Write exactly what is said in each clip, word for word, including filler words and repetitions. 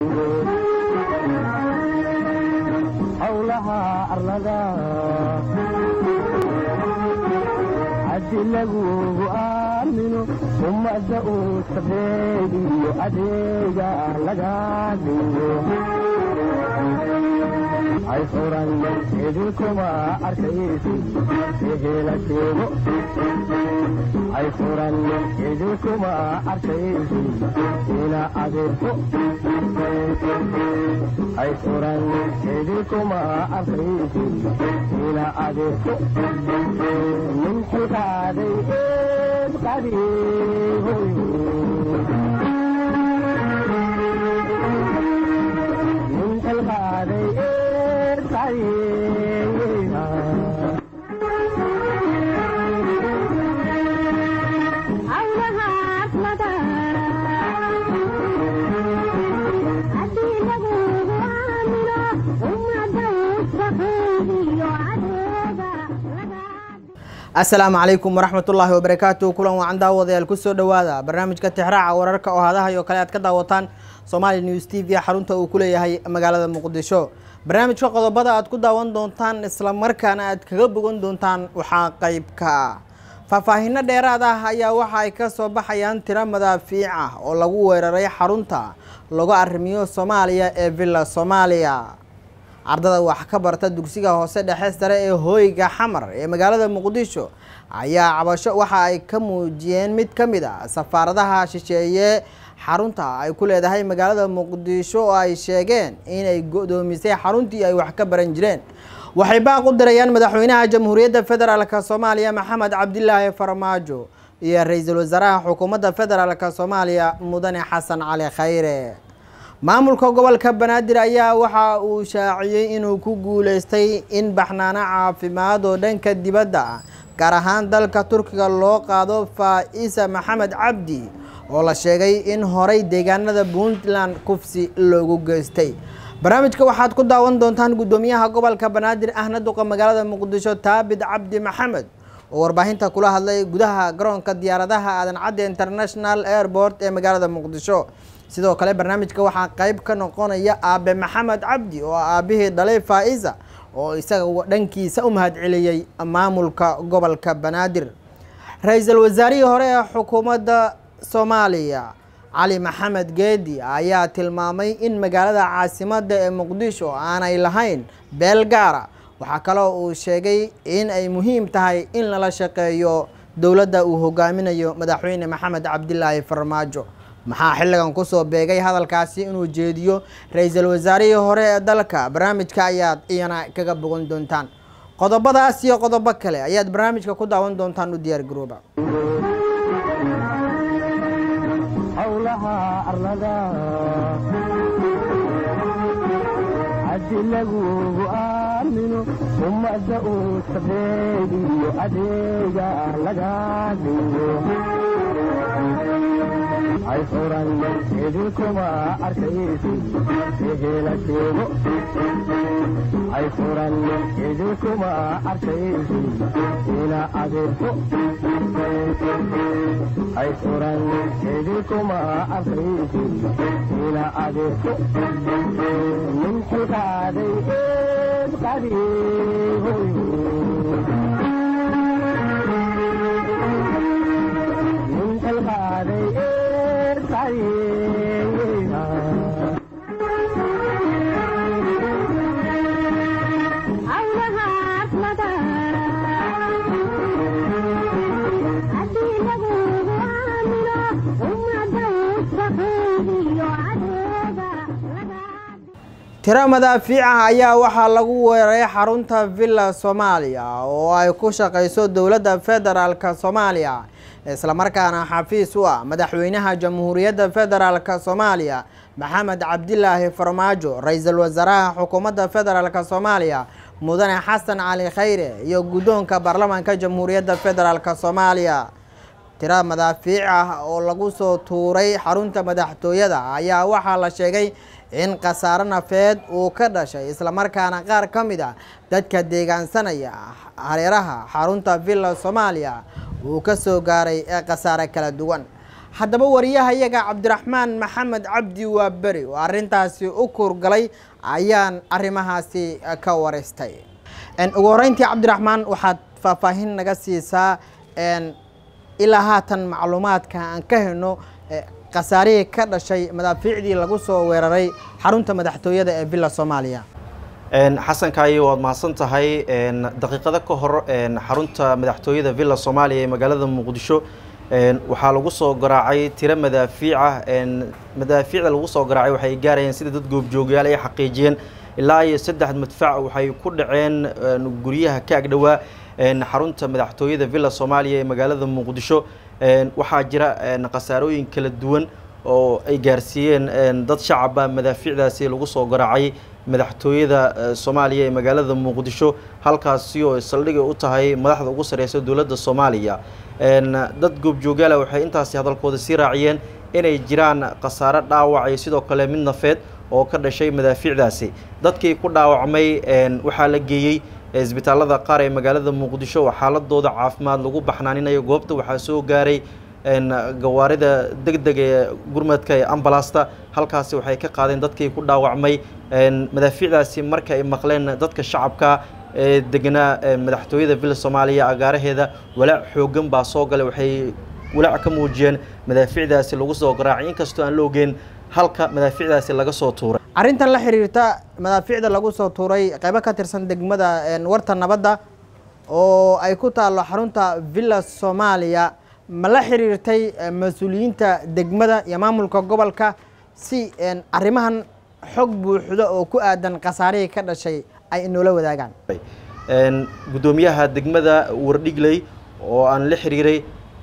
hawlaha arlada hadii lagu aamino ummadda uu sabeeyo adeega laga dhigo ay furan idinkuma arkaysi ehela sheego ay furan idinkuma arkaysi ila adeerko ay furan idinkuma arkaysi ila adeerko min xilqaaday eed qadiihoy min xilqaaday السلام عليكم ورحمة الله وبركاته. كلنا وعند داود الكسر دوادا برنامج كتحرع وررك وهذا هي وكالات كداوطان صومالي نيوز تي في حرونته وكله هي مقالة مقدسة. برنامج شقة بدأ أتكون داون دونتان إسلام مركنا أتكجبون دونتان وحقيبك. ففاهنا ديرادا هيا وحايك صباح يان ترى مدافعة ولا جوا رأي حرونته لقى أرميو صوماليا إفيلا صوماليا. ardada wax ka barta dugsiga hoose dhexe sare ee Hoyga Xamar ee magaalada Muqdisho ayaa cabasho waxa ay ka muujiyeen mid kamid ah safaaradaha shisheeye xarunta ay ku leedahay magaalada Muqdisho oo ay sheegeen inay godoomisay xaruntii ay wax ka baran jireen. waxay baaq u dirayaan madaxweynaha Jamhuuriyadda Federaalka Soomaaliya Maxamed Cabdilaahi Farmaajo iyo ra'iisul wasaaraha xukuumadda Federaalka Soomaaliya Mudane Xasan Cali Khayre. maamulka gobolka Banaadir ayaa waxa uu shaaciyay inuu ku guuleystay in baxnaana caafimaad oo dhanka dibadda gaar ahaan dalka Turkiga loo qaado Faisa Maxamed Cabdi oo la sheegay in horay deegaanada Puntland kufsi loogu geystay. barnaamijka waxaad ku daawan doontaan gudoomiyaha gobolka Banaadir ahna duqa magaalada Muqdisho Taabid Cabdi Maxamed oo warbaahinta kula hadlay gudaha garoonka diyaaradaha Aadan Cadde International Airport ee magaalada Muqdisho. sidoo kale barnaamijka waxa qayb ka noqonaya Aabe Maxamed Cabdi oo aabihii dhalay Faisa oo isaga dhankiisa u mahad celiyay maamulka gobolka Banaadir. ra'iisul wasaarihii hore ee xukuumadda Soomaaliya Cali Maxamed Geedi ayaa tilmaamay in magaalada caasimadda ee Muqdisho aanay lahayn beel gaar ah. waxa kale oo uu sheegay in ay muhiim tahay in la shaqeeyo dawladda uu hogaaminayo madaxweyne Maxamed Cabdilaahi Farmaajo. maxaa xilligan ku soo beegay hadalkaasi inuu jeediyo ra'iisul wasaarihii hore ee dalka. barnaamijka ayaad iyana kaga bogan doontaan qodobadaas iyo qodobo kale ayaad barnaamijka ku daawan doontaan u diyaar garooba. hawlaha arlada hadii lagu aamino ummadda uu sabeeyo adeega laga dhigo ay furan idinkuma arkaysi ehela sheego ay furan idinkuma arkaysi ila adeerko ay furan idinkuma arkaysi ila adeerko min xilqaaday eed qadiihoy min xilqaaday tira madaafiica ayaa waxa lagu weeraray xarunta Villa Soomaaliya oo ay ku shaqeyso dawladda Federaalka Soomaaliya isla markaana xafiis u ah madaxweynaha Jamhuuriyadda Federaalka Soomaaliya Maxamed Cabdilaahi Farmaajo. ra'iisul wasaaraha xukuumadda Federaalka Soomaaliya Mudane Xasan Cali Khayre iyo gudoonka baarlamaanka Jamhuuriyadda Federaalka Soomaaliya. tira madaafiic ah oo lagu soo tuuray xarunta madaxtooyada ayaa waxa la sheegay in qasaaro nafeed uu ka dhashay isla markaana qaar kamid ah dadka deegaansanaya hareeraha xarunta Villa Soomaaliya uu ka soo gaaray ee qasaare kala duwan. haddaba wariyahayaga cabdiraxmaan maxamed cabdi waaberi oo arrintaasi u kurgalay ayaan arrimahaasi ka wareystay ugu horeyntii cabdiraxmaan waxaad faahfaahin naga siisaa ilaa haatan macluumaadka aan ka heno khasaarihii ka dhashay madaafiicdii lagu soo weeraray xarunta madaxtooyada ee villa Soomaaliya. xasan kaayo waad mahadsan tahay daqiiqada ka hor xarunta madaxtooyada villa Soomaaliya ee magaalada Muqdisho waxaa lagu soo garaacay tiro madaafiic ah madaafiicda lagu soo garaacay waxay gaarayeen sida dad goobjoogayaal ay xaqiijiyeen ilaa iyo saddex madfac waxay ku dhaceen guryaha ka agdhawaa xarunta madaxtooyada villa Soomaaliya ee magaalada Muqdisho waxaa jira khasaarooyin kala duwan oo ay gaarsiiyeen dad shacab ah madaafiicdaasi lagu soo garaacay madaxtooyada Soomaaliya ee magaalada Muqdisho halkaasi oo saldhig u tahay madaxda ugu sareysa dawladda Soomaaliya dad goobjoogayaal waxay intaasi hadalkooda sii raaciyeen inay jiraan khasaaro dhaawac iyo sidoo kale mid nafeed oo ka dhashay madaafiicdaasi dadkii ku dhaawacmay waxaa la geeyay isbitaalada qaar ee magaalada Muqdisho oo xaaladooda caafimaad lagu baxnaaninayo goobta waxaa soo gaaray gawaarida degdeg ee gurmadka ee ambalaasta halkaasi waxay ka qaadeen dadkii ku dhaawacmay madaafiicdaasi marka ay maqleen dadka shacabka ee deganaa madaxtooyada villa Soomaaliya agaaraheeda walaac xoogan baa soo galay waxay walaac ka muujiyeen madaafiicdaasi lagu soo garaacay inkastoo aan la ogeyn halka madaafiicdaasi laga soo tuuray arrintan la xiriirta madaafiicda lagu soo tuuray qaybo ka tirsan degmada warta nabadda oo ay ku taalo xarunta villa Soomaaliya ma la xiriirtay mas'uuliyiinta degmada iyo maamulka gobolka si arrimahan xog buuxda oo ku aadan khasaarihii ka dhashay ay inoola wadaagaan gudoomiyaha degmada Wardhigley oo aan la xiriiray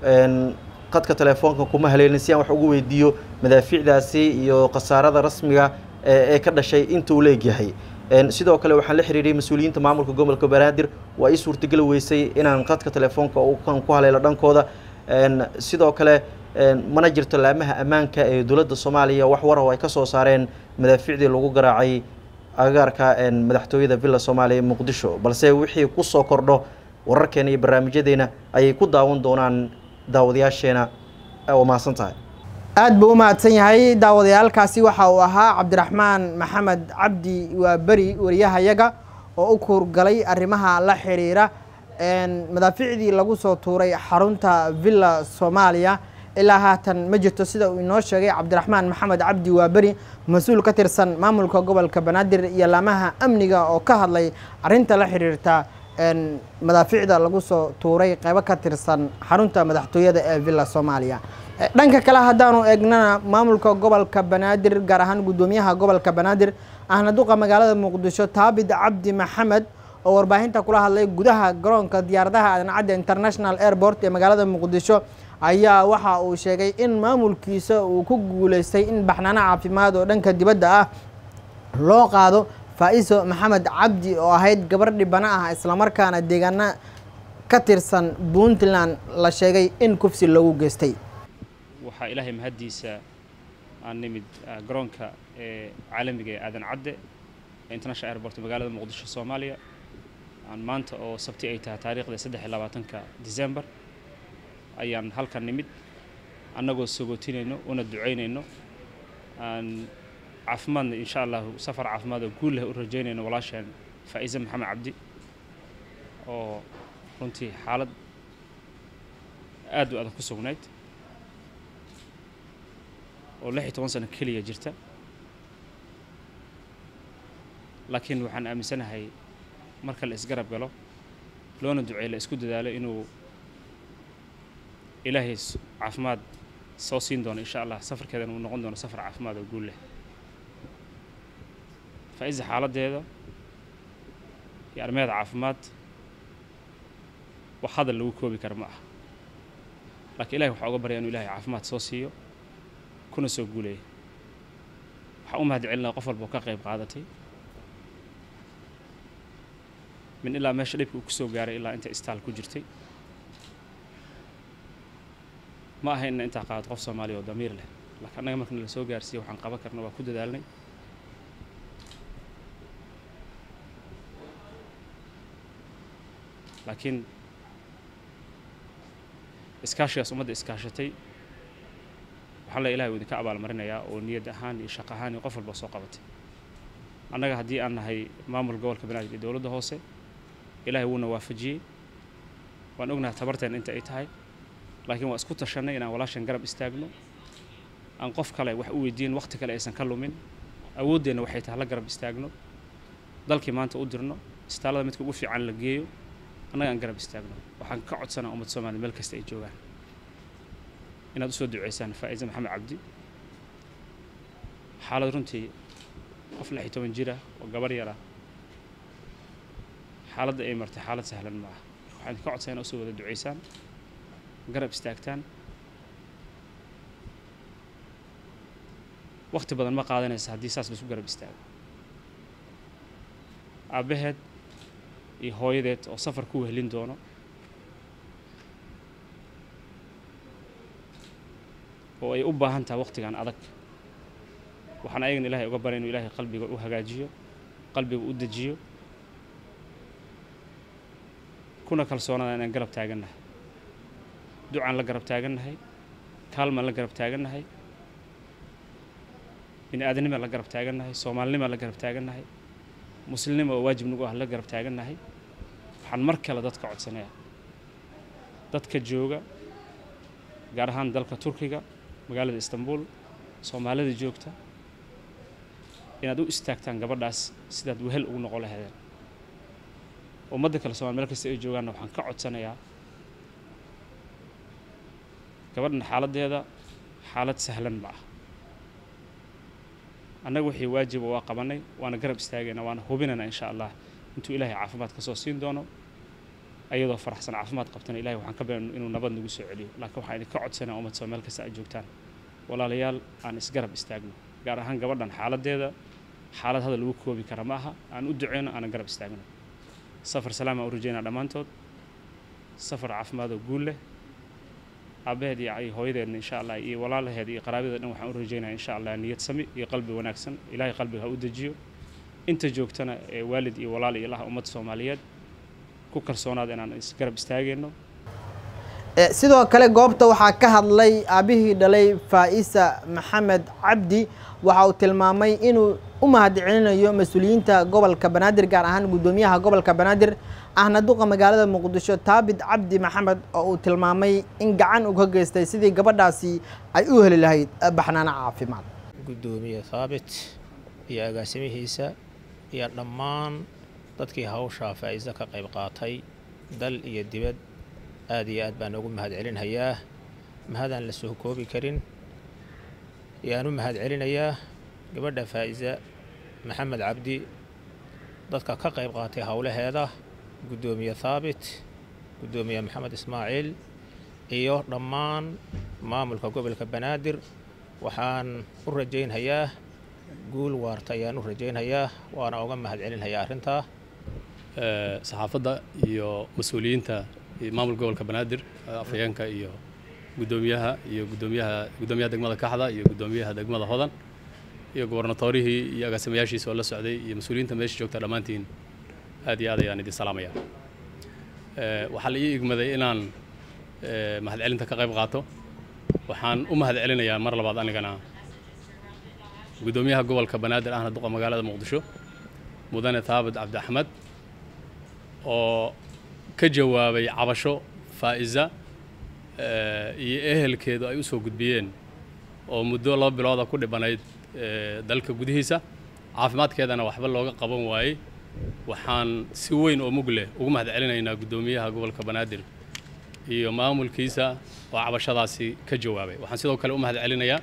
qadka telefoonka kuma haleelin si aan wax ugu weydiiyo madaafiicdaasi iyo khasaarada rasmiga ee ka dhashay inta uu leeyahay sidoo kale waxaan la xiriiray mas'uuliyiinta maamulka gobolka Banaadir waa ay suurtagal weysay inaan qadka telefoonka uu kan ku haleelo dhankooda sidoo kale mana jirto laamaha ammaanka ee dawladda Soomaaliya wax war oo ay ka soo saareen madaafiicdii lagu garaacay agaarka madaxtooyada villa Soomaaliya ee Muqdisho balse wixii ku soo kordho wararkeena iyo barnaamijyadeena ayay ku daawan doonaan daawadayaasheena oo mahadsan tahay aad buu u mahadsan yahay daawadayaalkaasi waxa uu ahaa cabdiraxmaan maxamed cabdi waaberi wariyahayaga oo u kurgalay arrimaha la xiriira madaafiicdii lagu soo tuuray xarunta villa Soomaaliya ilaa haatan ma jirto sida uu inoo sheegay cabdiraxmaan maxamed cabdi waaberi mas'uul ka tirsan maamulka gobolka Banaadir iyo laamaha amniga oo ka hadlay arrinta la xiriirta madaafiicda lagu soo tuuray qaybo ka tirsan xarunta madaxtooyada ee villa Soomaaliya dhanka kale haddaanu eegnana maamulka gobolka Banaadir gaar ahaan gudoomiyaha gobolka Banaadir ahna duqa magaalada Muqdisho Taabid Cabdi Maxamed oo warbaahinta kula hadlay gudaha garoonka diyaaradaha Aadan Cadde International Airport ee magaalada Muqdisho ayaa waxa uu sheegay in maamulkiisa uu ku guuleystay in baxnaano caafimaad oo dhanka dibadda ah loo qaado Faiso Maxamed Cabdi oo ahayd gabar dhibana ah isla markaana deegaana ka tirsan Puntland la sheegay in kufsi lagu geystay waxa ilaahay mahadiisa aan nimid garoonka ee caalamiga ee Aadan Cadde International Airport magaalada Muqdisho Soomaaliya aan maanta oo sabti ay tahay taariikhda saddex iyo labaatanka December ayaan halkan nimid annagoo sogootinayno una duceynayno aan caafimaadna insha Allah safar caafimaad oo guul leh u rajeynayno walaasheen Faiso Maxamed Cabdi oo runtii xaalad aad u adag ku sugnayd oo lix iyo toban sano kaliya jirta laakiin waxaan aaminsanahay marka la isgarab galo loona duceeyo la isku dadaalo inuu ilaahay caafimaad soo siin doono insha Allah safarkeedana uu noqon doono safar caafimaad oo guul leh Faiso xaaladeeda iyo arrimaha caafimaad wax hadal lagu koobi karo ma aha laakiin ilaahay waxa uga baryaa inuu ilaahay caafimaad soo siiyo kuna soo guuleeyo waxa u mahadcelinaa qof walba oo ka qayb qaadatay min ilaa meesha dhibka uu ku soo gaaray ilaa inta istaal ku jirtay ma aha in inta qaad qof Soomaali oo damiir leh laakiin anaga markii la soo gaarsiyo waxaan qaban karnaa waa ku dadaalnay laakiin iskaashigaas ummadda iskaashatay waxaa la ilaahay idinka abaalmarinayaa oo niyad ahaan iyo shaqo ahaan iyo qof walba soo qabatay annaga haddii aan nahay maamul gobolka banaadir iyo dowladda hoose ilaahay wuuna waafajiyey waan ognahay tabarteen inta ay tahay laakiin waa isku tashanay inaan walaashan garab istaagno aan qof kale wax u weydiin waqti kale aysan ka lumin awooddeena waxay tahay la garab istaagno dalkii maanta u dirno istaalada midka ugu fiican la geeyo annaga aan garab istaagno waxaan ka codsanaa ummad Soomaaliyeed meel kasta ay joogaan inaad u soo duceysaan Faa'iiza Maxamed Cabdi xaalad runtii qof lix iyo toban jir ah oo gabar yar ah xaaladda ay martay xaalad sahlan ma aha waxaan ka codsanaa inaad u soo wada duceysaan garab istaagtaan waqti badan ma qaadanaysa haddii saas la isku garab istaago aabaheed iyo hooyadeed oo safar ku wehelin doono oo ay u baahan tahay waqtigan adag waxaan ayagana ilaahay uga baray inuu ilaahay qalbiga u hagaajiyo qalbiga u dejiyo kuna kalsoonada inaan garab taagannahay ducaan la garab taagannahay kaalmaan la garab taagannahay bini aadanima la garab taagannahay soomaalinima la garab taagannahay muslimnimo oo waajib nagu ah la garab taagannahay waxaan mar kale dadka codsanayaa dadka jooga gaar ahaan dalka Turkiga magaalada Istanbul Soomaalida joogta inaad u istaagtaan gabadhaas sidaad wehel ugu noqon lahaydeen ummadda kale Soomaali meel kasta ay joogaan waxaan ka codsanayaa gabadhan xaaladeeda xaalad sahlan ma ah annagu wixii waajib waa qabanay waana garab istaagayna waana hubinana insha Allah intuu ilaahay caafimaad ka soo siin doono ayadoo faraxsan caafimaad qabtana ilaahay waxaan ka been inuu nabad nagu soo celiyo laakiin waxaan idin ka codsanaa ummad Soomaali kasta ay joogtaan walaalayaal aan isgarab istaagno gaar ahaan gabadhan xaaladeeda xaalad hada lagu koobi kara ma aha aan u duceyno aan garab istaagno safar salaama u rajeynaa dhamaantood safar caafimaad oo guul leh abeed iyo hooyadeedna insha Allah iyo walaalaheed iyo qaraabadeeda dhan waxaan u rajeynayaa insha Allah niyad sami iyo qalbi wanaagsan ilaahay qalbiga u dejiyo inta joogtana ee waalid iyo walaal iyo ilaah ummad Soomaaliyeed ku kalsoonaada inaan isgarab istaagayno sidoo kale goobta waxaa ka hadlay aabihii dhalay Faa'iisa Maxamed Cabdi waxa uu tilmaamay inuu u mahadcelinayo mas'uuliyiinta gobolka Banaadir gaar ahaan gudoomiyaha gobolka Banaadir ahna duqa magaalada Muqdisho Taabid Cabdi Maxamed oo uu tilmaamay in gacan uu ka geystay sidii gabadhaasi ay u heli lahayd baxnaana caafimaad gudoomiye Taabid iyo agaasimihiisa iyo dhammaan dadkii hawsha Faa'iisa ka qayb qaatay dal iyo dibad aad iyo aad baan ugu mahadcelinayaa mahadaan la soo koobi karin yaan u mahadcelinayaa gabadha Faa'iisa Maxamed Cabdi dadka ka qayb qaatay hawlaheeda gudoomiye Taabit gudoomiye Maxamed Ismaaciil iyo dhammaan maamulka gobolka Banaadir waxaan u rajeynayaa guul waarta ayaan u rajeynayaa waana uga mahadcelinayaa arrinta ee saxaafadda iyo mas'uuliyiinta maamul gobolka Banaadir afayeenka iyo gudoomiyaha iyo gudoomiyaha gudoomiyaha degmada Kaxda iyo gudoomiyaha degmada Hodan iyo gobornatorihii iyo agaasimayaashiisa oo la socday iyo mas'uuliyiinta meesha joogta dhamaantiin aad iyo aad ayaan idin salaamayaa ee waxa la ii igmaday inaan ee mahadcelinta ka qayb qaato waxaan u mahadcelinayaa mar labaad anigana gudoomiyaha gobolka Banaadir ahna duqa magaalada Muqdisho mudane Taabid Cabdi Axmed oo ka jawaabay cabasho Faa'iisa ee iyo ehelkeedu ay u soo gudbiyeen oo muddo laba bilood ku dhibanayd dalka gudihiisa caafimaadkeedana waxba looga qaban waayay waxaan si weyn oo mug leh ugu mahadcelinaynaa gudoomiyaha gobolka Banaadir iyo maamulkiisa oo cabashadaasi ka jawaabay waxaan sidoo kale u mahadcelinayaa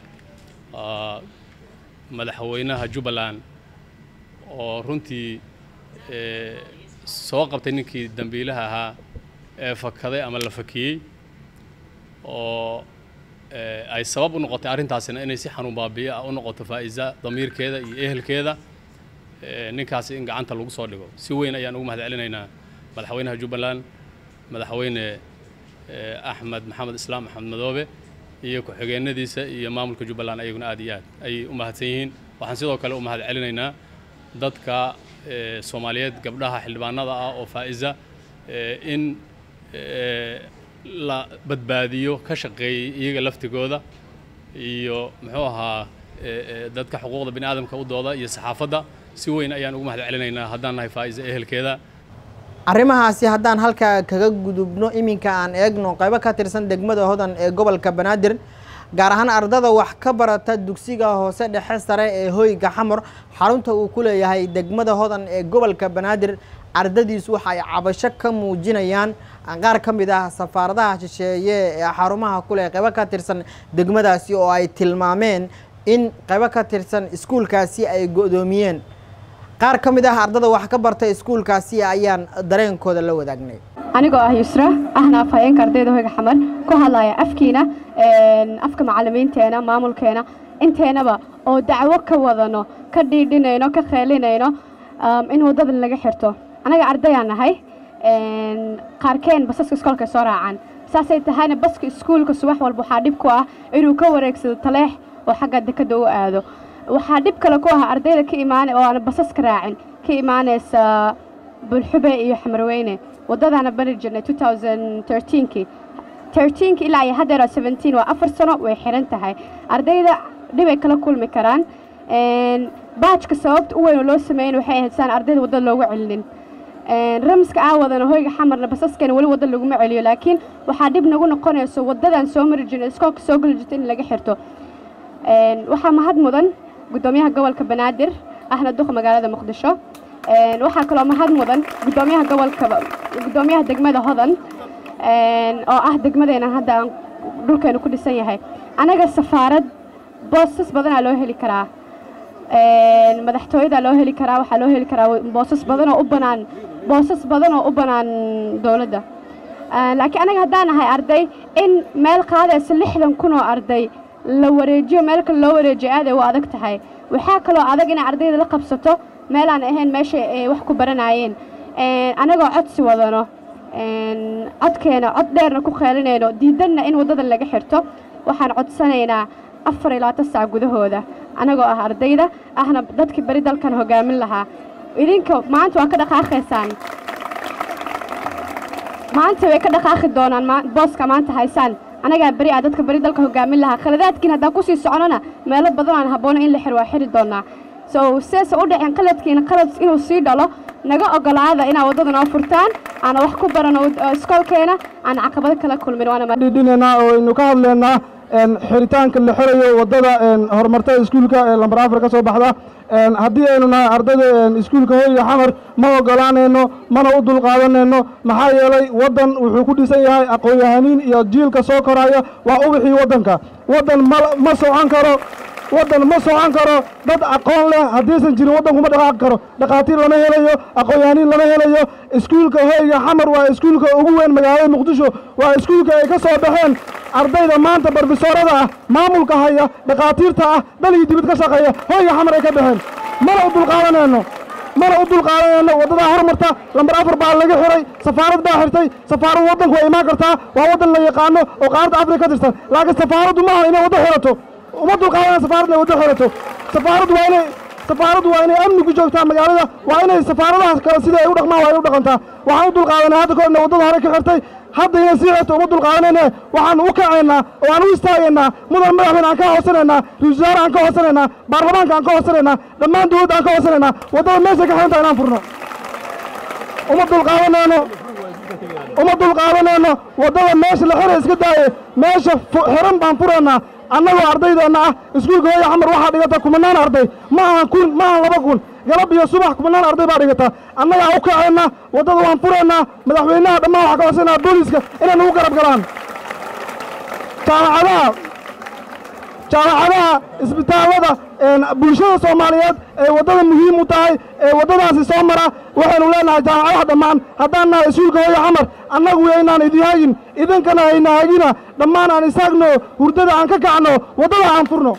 madaxweynaha Jubbaland oo runtii ee soo qabtay ninkii dambiilaha ahaa ee fakaday ama la fakiyay oo ay sabab u noqotay arrintaasina inay si xanuun baabiye ah u noqoto Faa'iisa damiirkeeda iyo ehelkeeda ninkaasi in gacanta lagu soo dhigo si weyn ayaan ugu mahadcelinaynaa madaxweynaha Jubbaland madaxweyne Axmed Maxamed Islaam Axmed Madoobe iyo ku xigeenadiisa iyo maamulka Jubbaland ayaguna aad iyo aad ay u mahadsan yihiin waxaan sidoo kale u mahadcelinaynaa dadka Soomaaliyeed gabdhaha xildhibaanada ah oo Faa'iisa in la badbaadiyo ka shaqeeyay iyaga laftigooda iyo muxuu ahaa dadka xuquuqda bini aadamka u dooda iyo saxaafadda si weyn ayaan ugu mahad celinaynaa haddaan nahay Faa'iiso ehelkeeda. arrimahaasi haddaan halkaa kaga gudubno iminka aan eegno qaybo ka tirsan degmada Hodan ee gobolka Banaadir gaar ahaan ardada wax ka barata dugsiga hoose dhexe sare ee hoyga Xamar xarunta uu ku leeyahay degmada Hodan ee gobolka Banaadir ardadiisu waxa ay cabasho ka muujinayaan qaar ka mid ah safaaradaha shisheeye ee xarumaha ku leh qaybo ka tirsan degmadaasi oo ay tilmaameen in qaybo ka tirsan iskuulkaasi ay go'doomiyeen qaar ka mid ah ardada wax ka bartay iskuulkaasi ayaan dareenkooda la wadaagnay anigoo ah Yusra ahna afhayeenka ardayda hoyga Xamar ku hadlaya afkiina afka macallimiinteena maamulkeena inteenaba oo dacwo ka wadano ka dhiidhinayno ka kheylinayno in wadada laga xirto anaga ardayaan nahay qaarkeen basaska iskoolka soo raacaan saasay tahayna baska iskuulka subax walba waxa dib ku ah inuu ka wareegsado taleex oo xagga dekada u aado waxaa dib kale ku ah ardayda ka iimaan oo aan basaska raacin ka iimaanaysa bulxube iyo xamarweyne wadadana bari jirnay two thousand thirteen ki thirteen ki ilaa hadda seventeen waa afar sano way xiran tahay ardayda dib ay kala kulmi karaan een baajka sababta u weyn loo sameeyay waxay ahayd san ardayda wadada loogu celinin een ramska aawadana hoyga Xamarna basaskana wali wadada lagu ma celiyo laakiin waxa dib nagu noqonayso wadadan soo mari jirnay iskoolka soo gali jirtay in laga xirto een waxa mahad mudan gudoomiyaha gobolka Banaadir ahna duqa magaalada Muqdisho een waxa kale oo mahad mudan gudoomiyaha gobolka gudoomiyaha degmada Hodan een oo ah degmadeena hadda dhulkeena ku dhisan yahay anaga safaarad boosas badan loo heli karaa een madaxtooyada loo heli karaa waxa loo heli karaa boosas badan oo u banaan boosas badan oo u banaan dawladda laakiin anaga haddaan ahay arday in meel qaadaysa lixdan kun oo arday la wareejiyo meel kale loo wareejiyo aad ay u adag tahay waxa kale oo adag in ardayda la qabsato meel aan ahayn meesha ay wax ku baranayeen ee anagoo codsi wadano een codkeena cod dheerna ku kheylinayno diidanna in wadada laga xirto waxaan codsanaynaa afar ilaa toban saac gudahooda anagoo ah ardayda ahna dadkii bari dalkan hogaamin lahaa idinka maanta waa ka dhaqaaqaysaan maanta way ka dhaqaaqi doonaan booska maanta haysaan anaga bari ah dadka bari dalka hogaamin lahaa khaladaadkiina haddaan ku sii soconana meelo badan aan habboona in la xir waa xiri doonaa so seesa u dhaceen qaladkiina qalad inuu sii dhalo naga ogolaada inaa wadada noo furtaan ana wax ku barano iskoolkeena aan caqabado kala kulmin waana dhidhinayna oo aynu ka hadlaynaa een xiritaanka la xirayo wadada een horumarta iskuulka ee lambar afar ka soo baxda een haddii aynu nahay ardayda een iskuulka hoyga Xamar ma ogolaanayno mana u dulqaadanayno maxaa yeelay wadan wuxuu ku dhisan yahay aqoon-yahaniin iyo jiilka soo koraya waa u wixii wadanka wadan ma socon karo wadan ma socon karo dad aqoon leh haddiisan jirin wadan kuma dhaqaaqi karo dhaqaatiir lama helayo aqoon-yahaniin lama helayo iskuulka hoyga Xamar waa iskuulka ugu weyn magaalada Muqdisho waa iskuulka ay ka soo baxeen ardayda maanta barbisoorada ah maamulka haya dhaqaatiirta ah dalkii dibad ka shaqeeya hoyga Xamar ay ka baxeen mana u dulqaadanayno mana u dulqaadanayno wadada horumarta lambar afar baa laga xiray safaarad baa xirtay safaarad wadanku way imaan kartaa waa wadan la yaqaano oo qaaradda Afrika ka tirsan laakiin safaaradu ma aha inay wada xirato uma dulqaadanayno safaarad inay wada xirato safaaradu waa inay safaaradu waa inay amni ku joogtaa magaalada waa inay safaaradahaas kale sida ay u dhaqmaan waa ay u dhaqantaa waxaan u dulqaadanay hadda koorna wadada hore ka xirtay hadda inay sii xirto uma dulqaadanayna waxaan u kacaynaa oo aan u istaagaynaa mudan madaxweyne aan ka hoosanaynaa ra-iisul wasaare aan ka hoosanaynaa baarlamaanka aan ka hoosanaynaa dhammaan dowladda aan ka hoosanaynaa waddada meesha ka xirantaa inaan furno uma dulqaadanayno uma dulqaadanayno waddada meesha la xiray iska daaye meesha xiran baan furaynaa annagoo ardaydeena ah iskuulka hoyga Xamar waxaa dhigata kumanaan arday ma aha kun ma aha laba kun galab iyo subax kumanaan arday baa dhigata annagaa u kacayna waddada waan furaynaa madaxweynaha dhammaan waxaa ka hoosanayaa booliiska inay nagu garab galaan jaamacadaha jaamacadaha isbitaallada bulshada Soomaaliyeed ee waddada muhiim u tahay ee waddadaasi soo mara waxaynu leenahay jaamacadaha dhammaan haddaan nahay iskuulka hoyga Xamar annagu waynaan idin haagin idinkana hayna haagina dhammaan aan istaagno hurdada aan ka kacno waddada aan furno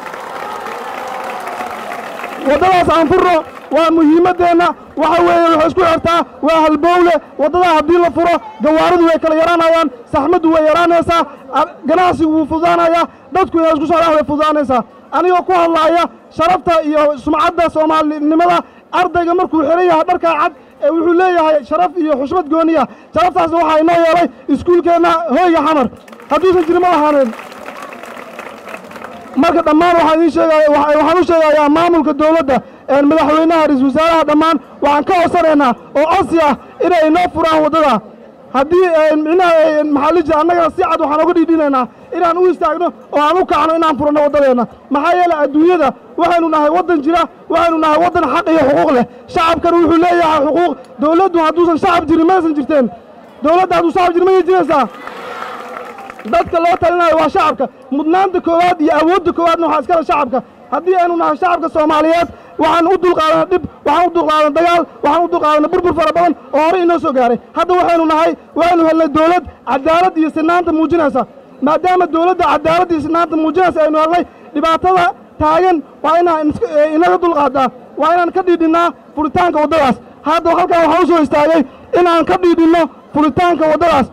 waddadaas aan furno waa muhiimadeenna waxa weeye waxay isku xirtaa waa halbowle waddada haddii la furo gawaaridu way kala yaraanayaan saxmaddu way yaraanaysaa ganacsigu wuu fudaanayaa dadku inay isku socdaan way fudaanaysaa anigoo ku hadlaaya sharafta iyo sumcadda soomaalinimada ardayga markuu xiran yahay dharkaa cad wuxuu leeyahay sharaf iyo xushmad gooniya sharaftaasna waxaa inoo yeelay iskuulkeenna hoyga Xamar hadduusan jirin ma lahaaneen marka dhammaan waxaan idiin sheegaya waxaan u sheegayaa maamulka dowladda madaxweynaha ra-iisul wasaaraha dhammaan waxaan ka codsanaynaa oo codsi ah inay inoo furaan waddada haddii micnaha maxaa lii jira annagana si cad waxaan oga dhiidhinaynaa inaan u istaagno oo aan u kacno inaan furanno waddadeenna maxaa yeelay adduunyada waxaynu nahay waddan jira waxaynu nahay waddan xaq iyo xuquuq leh shacabkana wuxuu leeyahay xuquuq dowladdu hadduusan shacab jirin maysan jirteen dowladda hadduu shacab jir mayay jiraysaa dadka loo talinayo waa shacabka mudnaanta koowaad iyo awoodda koowaadna waxaa iskale shacabka haddii aynu nahay shacabka soomaaliyeed waxaan u dulqaadanay dhib waxaan u dulqaadanay dagaal waxaan u dulqaadanay burbur fara badan oo hore inoo soo gaaray hadda waxaynu nahay waxaynu helnay dowlad cadaalad iyo sinaanta muujinaysa maadaama dowladda cadaalad iyo sinaanta muujinaysa aynu helnay dhibaatada taagan waa inaan inaga dulqaadaa waa inaan ka dhiidhinnaa furitaanka waddadaas hadda halkan waxaan u soo istaagay inaan ka dhiidhinno furitaanka waddadaas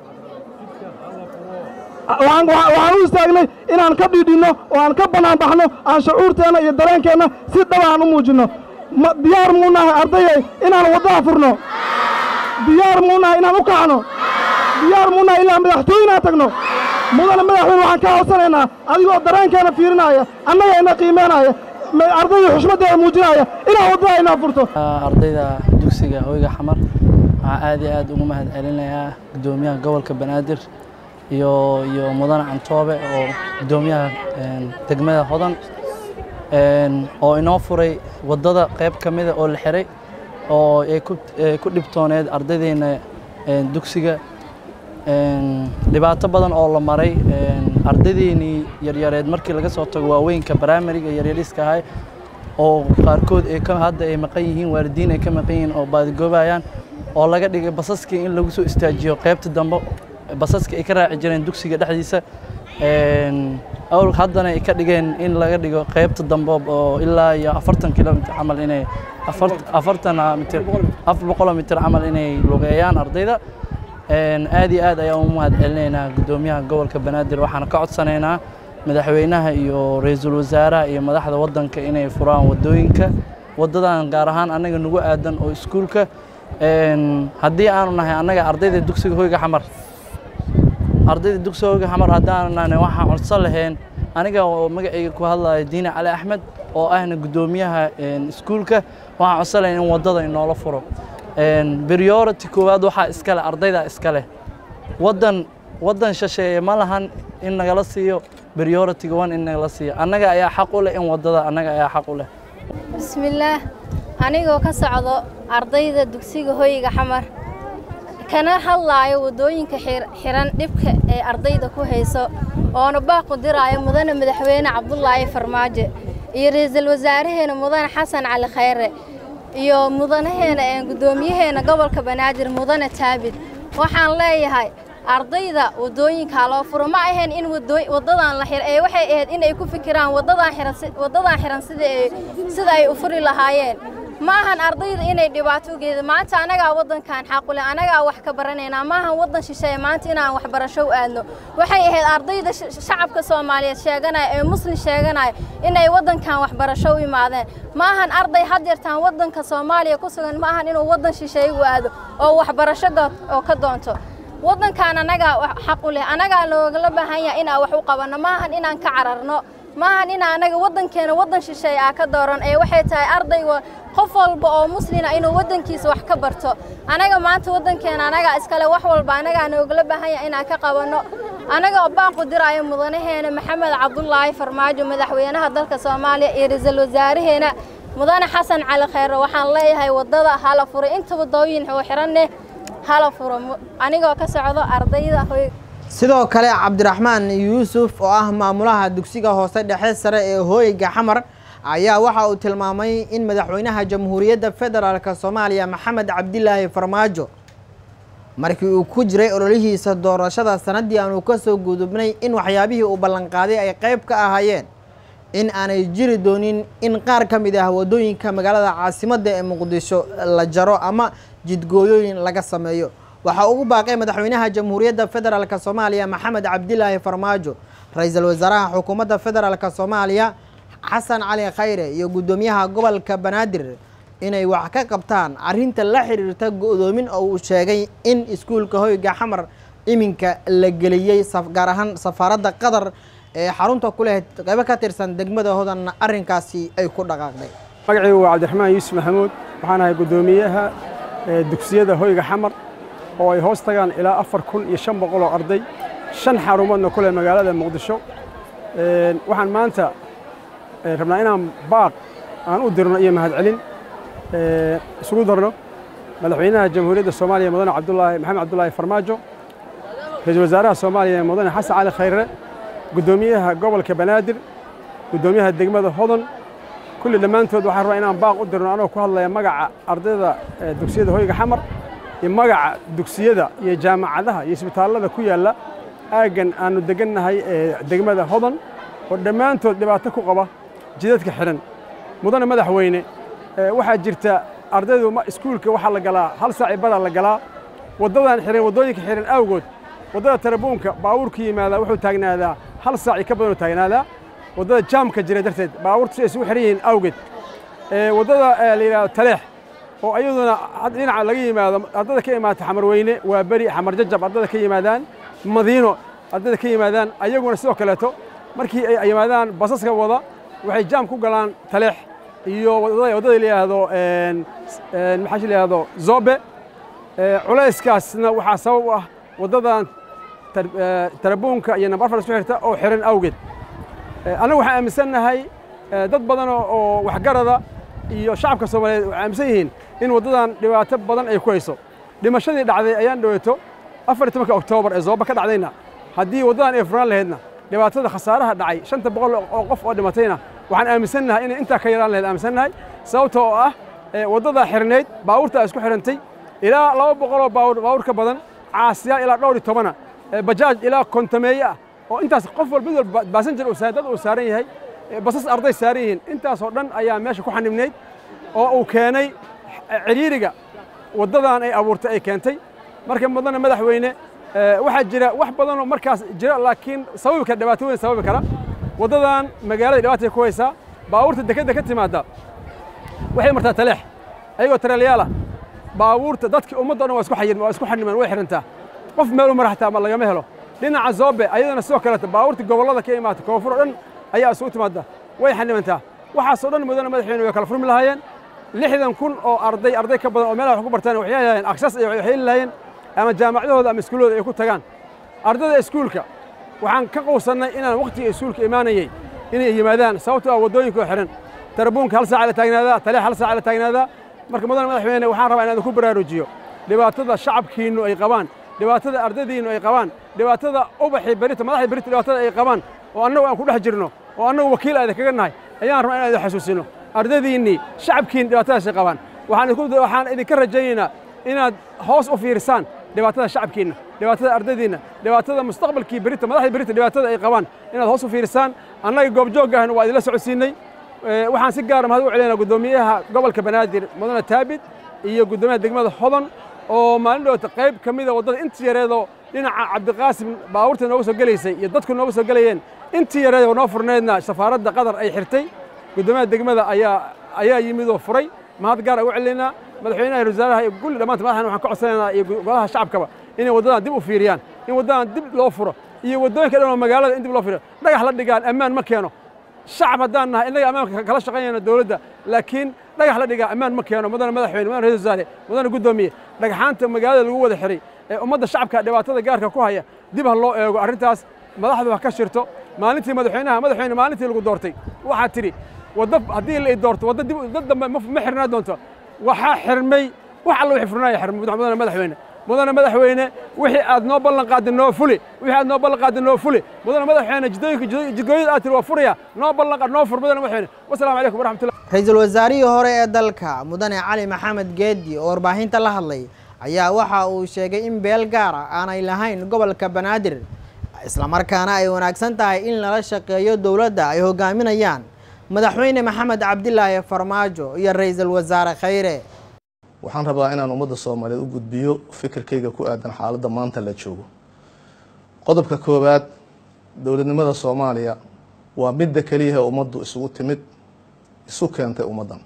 waxaan u istaagnay inaan ka dhiidhinno oo aan ka bannaan baxno aan shucuurteenna iyo dareenkeenna si dhab aan u muujinno diyaar muu nahay ardayay inaan waddada furno diyaar muu nahay inaan u kacno diyaar muu nahay ilaa madaxtooye inaan tagno mudane madaxweyne waxaan ka codsanaynaa adigoo dareenkeena fiirinaya annaga ina qiimeynaya ardayda xushmaddeeda muujinaya inaan waddada inaa furto ardayda dugsiga hoyga xamar waxaan aad iyo aad ugu mahad celinayaa guddoomiyaha gobolka banaadir iyo iyo mudane cantoobe oo guddoomiyaha degmada hodan oo inoo furay waddada qayb ka mida oo la xiray oo ay ku dhibtooneed ardaydeena dugsiga dhibaato badan oo la maray ardaydeennii yaryareed markii laga soo tago waaweynka baraamariga yaryariska ahay oo qaarkood ay hadda ay maqan yihiin waalidiin ay ka maqan yihiin oo baadigoobayaan oo laga dhigay basaskii in lagu soo istaajiyo qaybta dambe basaska ay ka raaci jireen dugsiga dhexdiisa awal haddana ay ka dhigeen in laga dhigo qaybta dambe oo ilaa iyo afartan kilomitir camal inay afartan mitir afar boqol mitir camal inay lugeeyaan ardayda aad iyo aad ayaan u mahad celinaynaa guddoomiyaha gobolka banaadir waxaan ka codsanaynaa madaxweynaha iyo ra-iisul wasaaraha iyo madaxda waddanka inay furaan waddooyinka waddadan gaar ahaan annaga nagu aadan oo iskuulka haddii aanu nahay annaga ardayda dugsiga hoyga xamar ardayda dugsiga hoyga xamar haddaan nahay waxaan codsan lahayn aniga oo magacayga ku hadlaya diine cali axmed oo ahna guddoomiyaha iskuulka waxaan codsan lahayn in waddada inoola furo priority koowaad waxaa iskale ardayda iskale waddan waddan shisheeye ma lahan in nagala siiyo priority one in nagala siiyo annaga ayaa xaq u leh in waddada annaga ayaa xaq u leh bismillaah anigoo ka socdo ardayda dugsiga hoyga xamar kana hadlaayo waddooyinka xiran dhibka ee ardayda ku hayso oona baaqu diraayo mudane madaxweyne cabdulaahi farmaajo iyo ra-iisul wasaaraheena mudane xasan cali khayre iyo mudanaheena ee guddoomiyaheena gobolka banaadir mudane taabid waxaan leeyahay ardayda waddooyinka loo furo ma ahayn in waddadan la xir ee waxay ahayd in ay ku fikiraan waddadan xiran waddadan xiran sida ay sida ay u furi lahaayeen ma ahan ardayda inay dhibaato u geedo maanta anaga waddankan xaq u leh anaga wax ka baranayna ma ahan waddan shisheeye maanta inaan wax barasho u aadno waxay ahayd ardayda shacabka Soomaaliyeed sheeganaya ee muslim sheeganaya inay waddankan wax barasho u imaadeen ma ahan arday had yartaan waddanka Soomaaliya ku sugan ma ahan inuu waddan shisheeye u aado oo wax barasho oo ka doonto waddankan anaga xaq u leh anaga looga baahan yahay in aan wax u qabano ma ahan inaan ka cararno ma ahan in anaga waddankeena waddan shisheeye ah ka dooran ee waxay tahay arday qof walba oo muslina inuu waddankiisa wax ka barto anaga maanta waddankeena anaga iskale wax walba anaga nooga baahan yahay in aan ka qabano anaga oo baaqu diraayo mudanaheena maxamed cabdulaahi farmaajo madaxweynaha dalka Soomaaliya iyo ra'iisul wasaaraheena mudane xasan cali khayre waxaan leeyahay waddada hala furo inta waddooyin oo xiranne hala furo anigoo ka socdo ardayda hoy sidoo kale cabdiraxmaan yuusuf oo ah maamulaha dugsiga hoose dhexe sare ee hoyga xamar ayaa waxa uu tilmaamay in madaxweynaha jamhuuriyadda federaalka Soomaaliya maxamed cabdilaahi farmaajo markii uu ku jiray ololihiisa doorashada sanadii aanu ka soo gudubnay in waxyaabihii uu ballan qaaday ay qayb ka ahaayeen in aanay jiri doonin in qaar ka mid ah wadooyinka magaalada caasimadda ee Muqdisho la jaro ama jidgooyooyin laga sameeyo waxa ugu baaqay madaxweynaha jamhuuriyadda federaalka Soomaaliya maxamed cabdilaahi farmaajo ra'iisul wasaaraha xukuumadda federaalka Soomaaliya xasan cali khayre iyo guddoomiyaha gobolka banaadir inay wax ka qabtaan arinta la xiriirta go'doomin oo uu sheegay in iskuulka hoyga xamar iminka la geliyay saf gaar ahaan safaaradda Qatar ee xarunta ku leh qaybo ka tirsan degmada hodanna arrinkaasi ay ku dhaqaaqday. magacaygu waa cabdiraxmaan yuusuf maxamuud waxaan ahay guddoomiyaha dugsiyada hoyga xamar oo ay hoos tagaan ilaa afar kun iyo shan boqol oo arday shan xarumoodna ku leh magaalada muqdisho. waxaan maanta rabnaa inaan baaq aan u dirno iyo mahadcelin isugu darno madaxweynaha jamhuuriyadda soomaaliya mudane cabdullaahi maxamed cabdullaahi farmaajo, ra-iisul wasaaraha soomaaliya mudane xasan cali khayre, guddoomiyaha gobolka banaadir, guddoomiyaha degmada hodan, kulli dhammaantood waxaan rabaa inaan baaq u dirno anoo ku hadlaya magaca ardayda dugsiyada hoyga xamar iyo magaca dugsiyada iyo jaamacadaha iyo isbitaallada ku yaalla aaggan aanu degannahay ee degmada hodan oo dhammaantood dhibaato ku qaba jidadka xiran. mudane madaxweyne waxaa jirta ardaydu iskuulka waxaa la galaa hal saaci badaa la galaa waddadan xiran waddooyinka xiran awgood waddada tarabuunka baabuurka yimaadaa wuxuu taagnaadaa hal saaci ka badan oo taagnaadaa waddada jaamka jira darteed baabuurtu si ay isugu xiran yihiin awgeed. waddada la yidhahdo taleex oo ayaduna dhinaca laga yimaado ardayda ka imaata xamarweyne waa beri xamar jajab ardayda ka yimaadaan madiino ardayda ka yimaadaan ayaguna sidoo kaleeto markii ay yimaadaan basaska wada waxay jaam ku galaan taleex iyo waddada la yidhaahdo maxaa la yidhaahdo zobe. culayskaasna waxaa sabab u ah waddadan tarabuunka iyo nambar afar isku xirta oo xiran awgeed. annagu waxaan aaminsannahay dad badan oo waxgarada iyo shacabka soomaaliyeed waxay aaminsan yihiin in waddadan dhibaato badan ay ku hayso. dhimashadii dhacday ayaan dhaweeto afar iyo tobanka oktoobar ee zooba ka dhacdayna haddii waddadan ay furaan lahaydna dhibaatada khasaaraha dhacay shanta boqol oo qof oo dhimatayna waxaan aaminsannahay inay intaa ka yaraan lahayd aaminsannahay sababta oo ah waddadaa xirnayd baabuurta isku xirantay ilaa laba boqol oo baawur baawur ka badan caasiyaal ilaa dhowr iyo tobana bajaaj ilaa kontameeye ah oo intaas qof walba mid walba baasanjar uu dad uu saaran yahay basas arday saaran yihiin intaas oo dhan ayaa meesha ku xanibnayd oo uu keenay ciriiriga waddadan ay abuurtay ay keentay. marka mudane madaxweyne waxaa jira wax badan oo markaas jira laakiin sababi kara dhibaato weyn sababi kara waddadan magaalada dhibaatay ku haysaa baabuurta dekedda ka timaada waxay martaa taleex ayagoo tareelyaala baabuurta dadkii ummadda dhan waa isku xayir waa isku xaniman way xirantaa qof meel u maraxtaa ma lagama helo. dhinaca zoobe ayadana sidoo kaleeto baabuurta gobollada ka imaata koonfur oo dhan ayaa isugu timaada way xanimantaa. waxaasoo dhan mudane madaxweyne way kala furmi lahaayeen lixdan kun oo arday arday ka badan oo meelaha wax ku bartaan waxay lahaayeen aksas ay heli lahaayeen ama jaamacadahooda ama iskuullooda ay ku tagaan. ardayda iskuulka waxaan ka qowsannay inaan waqtiga iskuulka imaanayay inay yimaadaan sababtoo ah waddooyinka oo xiran tarabuunka hal saac la taagnaadaa taleex hal saac la taagnaadaa. marka mudane madaxweyne waxaan rabaa inaan ku baraarujiyo dhibaatada shacabkiinnu ay qabaan dhibaatada ardaydiinnu ay qabaan dhibaatada ubaxii berita madaxda berita dhibaatada ay qabaan oo annagu aan ku dhex jirno oo annagu wakiil aada kaga nahay ayaan rabaa inaan idin xasuusino ardaydiinnii shacabkiin dhibaatadaas ay qabaan. waxaan idinka rajaynaynaa inaad hoos u fiirsaan dhibaatada shacabkiinna dhibaatada ardaydiinna dhibaatada mustaqbalkii berita madaxda berita dhibaatada ay qabaan inaad hoos u fiirsaan. annaga goobjooggaahna waa idinla socodsiinay. waxaan si gaara mahad u celinaynaa guddoomiyaha gobolka banaadir mudane taabid iyo guddoomiyaha degmada hodan oo maalin dhowta qayb ka mida waddada intii yareedoo dhinaca cabdiqaasim baabuurta nooga soo gelaysay iyo dadku nooga soo gelayeen intii yareedoo noo furnaydna safaaradda qatar ay xirtay guddoomiyaha degmada ayaa ayaa yimid oo furay. mahad gaar ugu celinaynaa madaxweynaha iyo wasaaraha iyo kulli dhammaanta madaxana waxaan ka codsanaynaa iyo golaha shacabkaba inay waddadan dib u fiiriyaan in waddadan dib loo furo iyo waddooyinka dhan oo magaalada in dib loo firo dhagax la dhigaan ammaan ma keeno. shacab haddaan nahay innaga ammaanka kala shaqaynayna dowladda laakiin dhagax la dhigaa ammaan ma keeno. mudane madaxweyne mudane ra-iisul wasaare mudane guddoomiye dhagxaanta magaalada lagu wada xiray ee ummadda shacabka dhibaatada gaarka ku haya dib ha loo eego arrintaas madaxdu ha ka shirto. maalintii madaxweynaha madaxweyne maalintii lagu doortay waxaa tidhi wadda haddii la i doorto wadda dib dad dambe ma xirnaa doonto waxaa xirmay wax alla wixii furnaaya xirmay mudane madaxweyne mudane madaxweyne wixii aad noo ballan qaadin noo fuli wixii aad noo ballan qaadin noo fuli mudane madaxweyne jidooyinka jidgooyada aad tiri waa furaya noo ballan qaad noo fur mudane madaxweyne wasalaamu calaykum waraxmatullah. ra-iisul wasaarihii hore ee dalka mudane cali maxamed geedi oo warbaahinta la hadlay ayaa waxa uu sheegay in beel gaara aanay lahayn gobolka banaadir islamarkaana ay wanaagsan tahay in lala shaqeeyo dowladda ay hogaaminayaan madaxweyne maxamed cabdilaahi farmaajo iyo ra-iisul wasaare khayre. waxaan rabaa inaan ummadda soomaaliyeed u gudbiyo fikirkayga ku aadan xaaladda maanta la joogo. qodobka koowaad dowladnimada soomaaliya waa midda keliya ummaddu isugu timid isu keentay ummaddan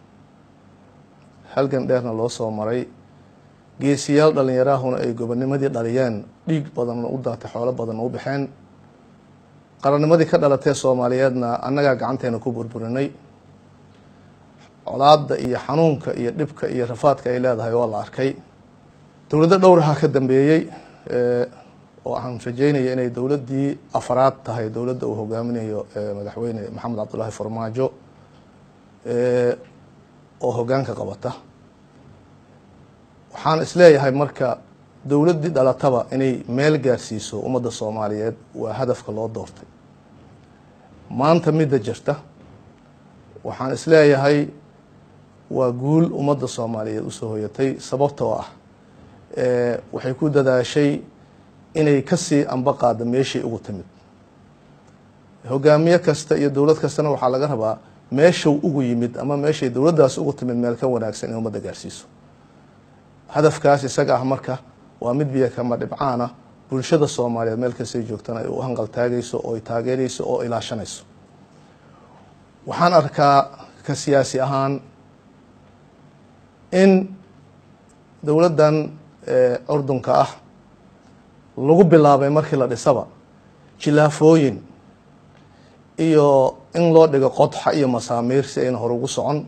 halgan dheerna loo soo maray geesiyaal dhallinyaraahuna ay gobonnimadii dhaliyeen dhiig badanna u daatay xoolo badanna u baxeen qarannimadii ka dhalatee soomaaliyeedna annagaa gacanteena ku burburinay colaadda iyo xanuunka iyo dhibka iyo rafaadka ay leedahay waa la arkay dowladdo dhowraha ka dambeeyey oo aan rajeynaya inay dowladdii afaraad tahay dowladda uu hogaaminayo madaxweyne maxamed cabdullaahi farmaajo oo hoggaanka qabata waxaan isleeyahay marka dowladdii dhalataba inay meel gaarsiiso ummadda soomaaliyeed waa hadafka loo doortay maanta midda jirta waxaan isleeyahay waa guul ummadda soomaaliyeed usoo hoyatay sababtoo ah waxay ku dadaashay inay kasii amba qaada meeshii ugu timid hogaamiye kasta iyo dowlad kastana waxaa laga rabaa meeshuu ugu yimid ama meeshay dowladdaas ugu timid meel ka wanaagsan in ummadda gaarsiiso hadafkaas isaga ah marka waa mid biyo kama dhibcaana bulshada soomaaliyeed meel kastay joogtana ay u hanqal taagayso oo ay taageerayso oo ilaashanayso waxaan arkaa ka siyaasi ahaan in dowladdan curdunka ah lagu bilaabay markii la dhisaba jilaafooyin iyo in loo dhigo qodxa iyo masaamiir si ayna hor ugu socon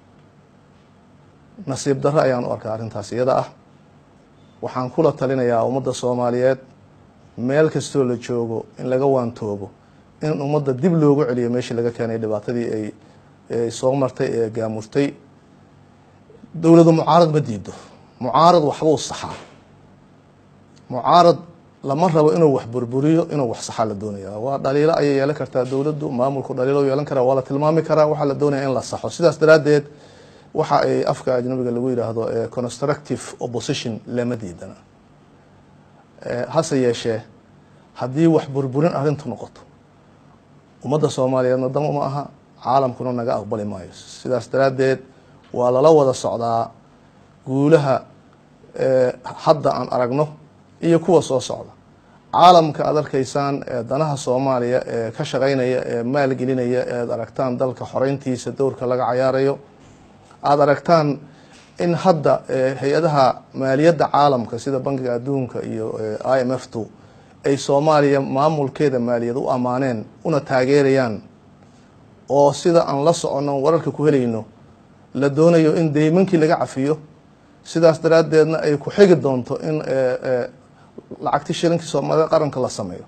nasiib darro ayaan u arkaa arrintaas iyada ah waxaan kula talinayaa ummadda soomaaliyeed meel kastoo la joogo in laga waantoobo in ummadda dib loogu celiyo meeshii laga keenay dhibaatadii ay soo martay ee gaamurtay dowladu mucaarad ma diido mucaarad waxbuu saxaa mucaarad lama rabo inuu wax burburiyo inuu wax saxaa la doonaya waa dhaliilo ayay yeelan kartaa dowladdu maamulku dhaliilo yeelan karaa waa la tilmaami karaa waxaa la doonaya in la saxo sidaas daraaddeed waxa ay afka ajnabiga lagu yidhaahdo constructive opposition lama diidana hase yeeshee haddii wax burburin arrintu noqoto ummadda soomaaliyeedna damo ma aha caalamkuna naga aqbali maayo sidaas daraaddeed waa lala wada socdaa guulaha hadda aan aragno iyo kuwa soo socda caalamka aad arkaysaan ee danaha soomaaliya ee ka shaqeynaya ee maalgelinaya ead aragtaan dalka xoreyntiisa dowrka laga cayaarayo aada aragtaan in hadda hay-adaha maaliyadda caalamka sida bankiga adduunka iyo i m f tu ay soomaaliya maamulkeeda maaliyad u ammaaneen una taageerayaan oo sida aan la soconno wararka ku helayno la doonayo in deymankii laga cafiyo sidaas daraaddeedna ay ku xigi doonto in lacagti shilinkii soomaalida qaranka la sameeyo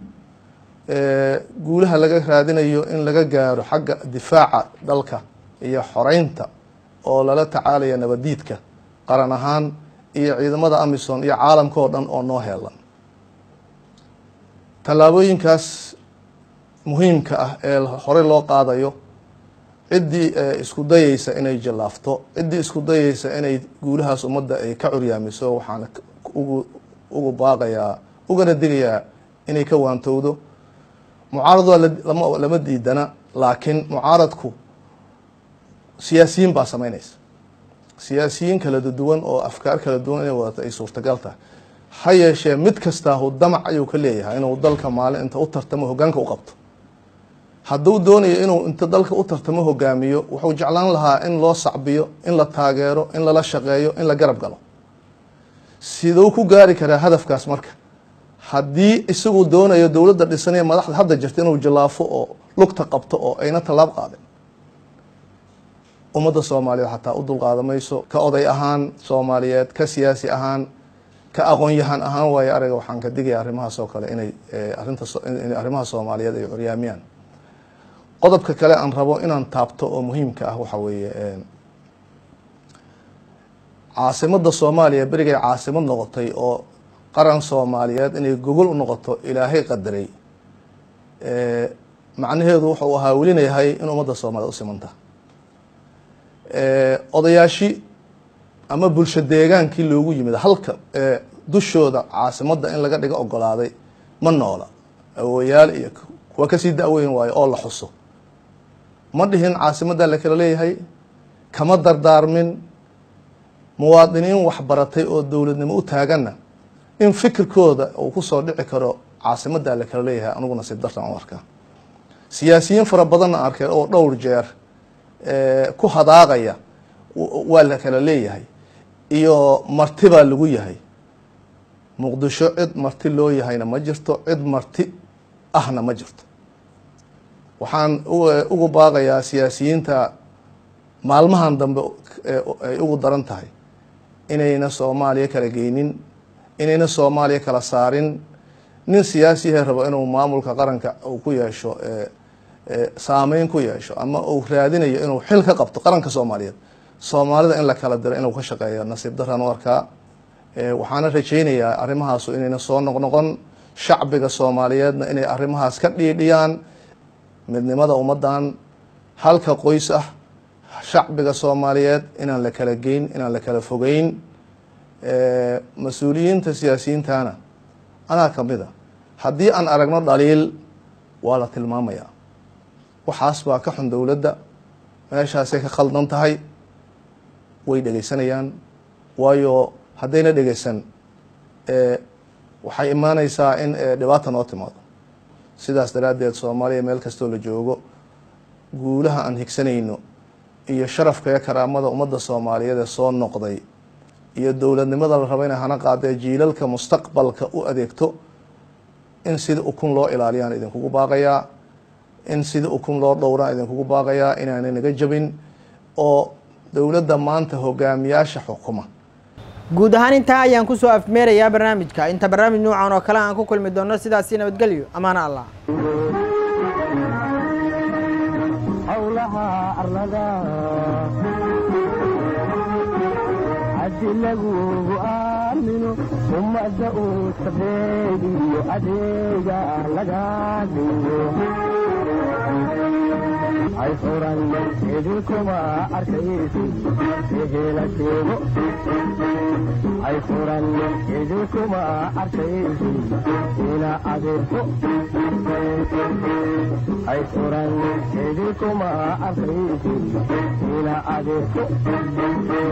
guulaha laga raadinayo in laga gaaro xagga difaaca dalka iyo xoreynta oo lala tacaalaya nabadiidka qaran ahaan iyo ciidamada amisom iyo caalamka oo dhan oo noo heelan tallaabooyinkaas muhiimka ah ee horey loo qaadayo ciddii isku dayeysa inay jallaafto ciddii isku dayeysa inay guulahaas ummadda ay ka curyaamiso waxaana ugu ugu baaqayaa ugana digayaa inay ka waantowdo mucaarad waa lama diidana laakiin mucaaradku siyaasiyiin baa sameynaysa siyaasiyiin kala duwan oo afkaar kala duwan inay wadata ay suurtagal tahay ha yeeshee mid kastaahu damac ayuu ka leeyahay inuu dalka maalin inta u tartamo hoggaanka u qabto hadduu doonayo inuu inta dalka u tartamo hogaamiyo wuxuu jeclaan lahaa in loo sacbiyo in la taageero in lala shaqeeyo in la garab galo siduu ku gaari karaa hadafkaas marka haddii isagu doonayo dowladda dhisanaya madaxda hadda jirta inuu jallaafo oo lugta qabto oo ayna tallaab qaadin ummadda soomaaliyeed xataa u dulqaadamayso ka oday ahaan soomaaliyeed ka siyaasi ahaan ka aqoon-yahan ahaan waayo ariga waxaan ka digaya arrimahaas oo kale inay arinta in arrimaha soomaaliyeed ay curyaamiyaan qodobka kale aan rabo inaan taabto oo muhiimka ah waxa weeye caasimadda soomaaliya berigay caasimad noqotay oo qaran soomaaliyeed inay gogol u noqoto ilaahay qadaray macnaheedu wuxuu ahaa welinayahay in ummadda soomaaliyed u simanta odayaashii ama bulsho deegaankii loogu yimid halka dushooda caasimadda in laga dhigo ogolaaday ma noola awooyaal iyo kuwa kasii da-weyn waayo oo la xuso ma dhihin caasimadda la kala leeyahay kama dardaarmin muwaadiniin waxbaratay oo dowladnimo u taaganna in fikirkooda uu kusoo dhici karo caasimadda la kala leeyahay anigu nasiib dartan u arkaa siyaasiyiin fara badanna arkay oo dhowr jeer ku hadaaqaya waa la kala leeyahay iyo marti baa lagu yahay muqdisho cid marti loo yahayna ma jirto cid marti ahna ma jirto waxaan ugu baaqayaa siyaasiyiinta maalmahan dambe ay ugu daran tahay inayna soomaaliya kala geynin inayna soomaaliya kala saarin nin siyaasiyahe rabo inuu maamulka qaranka uu ku yeesho saameyn ku yeesho ama uu raadinayo inuu xil ka qabto qaranka soomaaliyeed soomaalida in la kala diro inuu ka shaqeeyo nasiib daraan u arkaa waxaana rajaynayaa arrimahaasu inayna soo noqnoqon shacbiga soomaaliyeedna inay arrimahaas ka dhiidhiyaan midnimada ummaddan halka qoys ah shacbiga soomaaliyeed inaan la kala geyn inaan la kala fogeyn mas-uuliyiinta siyaasiyiintana anaa ka mid a haddii aan aragno dhaliil waa la tilmaamayaa waxaas baa ka xun dowladda meeshaasay ka khaldan tahay way dhegeysanayaan waayo haddayna dhegeysan waxay imaaneysaa in dhibaata noo timaado sidaas daraaddeed soomaaliya meel kastoo la joogo guulaha aan higsanayno iyo sharafka iyo karaamada ummadda soomaaliyeed ee soo noqday iyo dowladnimada la raba inay hana qaadee jiilalka mustaqbalka u adeegto in sida ukun loo ilaaliyaan idinkugu baaqayaa in sida ukun loo dhowraan idinkugu baaqayaa inaanay naga jabin oo dowladda maanta hogaamiyaasha xukuma guud ahaan intaa ayaan kusoo afmeerayaa barnaamijka inta barnaamij noocan oo kale aan ku kulmi doono sidaasi nabadgelyo amaana allah lagu aamino ummadda uu sabeegiyo adeega laga dhigo ay furan idinkuma arkaysid ehela sheego ay furan idinkuma arkaysid ila adeerko ay furan idinkuma arkaysid ila adeerko